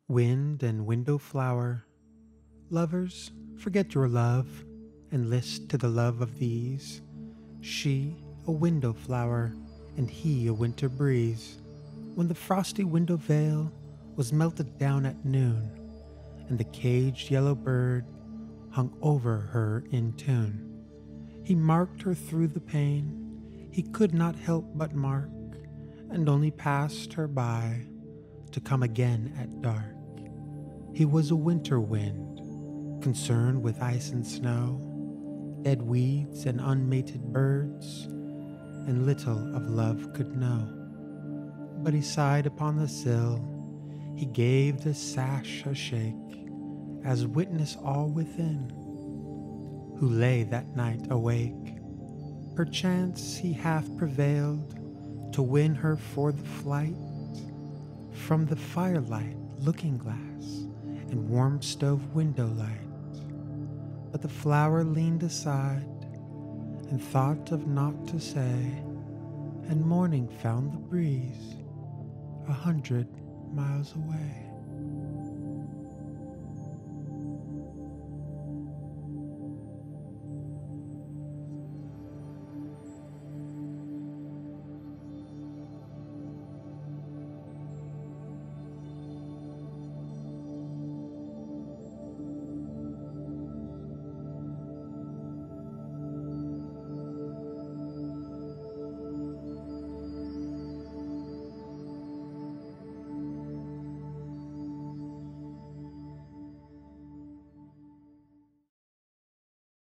Wind and window flower, lovers, forget your love, and list to the love of these. She, a window flower, and he a winter breeze. When the frosty window veil was melted down at noon, and the caged yellow bird hung over her in tune, he marked her through the pane, he could not help but mark, and only passed her by to come again at dark. He was a winter wind, concerned with ice and snow, dead weeds and unmated birds, and little of love could know. But he sighed upon the sill, he gave the sash a shake, as witness all within, who lay that night awake. Perchance he half prevailed to win her for the flight from the firelight looking glass and warm stove window light. But the flower leaned aside and thought of naught to say, and morning found the breeze 100 miles away.